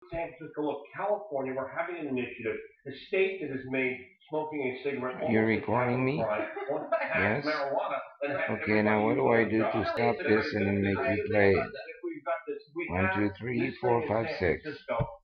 San Francisco of California, we're having an initiative, a state that has made smoking a cigarette You're almost a recording capital me? crime, wants to have Yes? marijuana, and have Okay, now what do I do to stop this and make you play it? If we've got this, we 1, have 2, 3, this 4, thing in 5, San 6. Francisco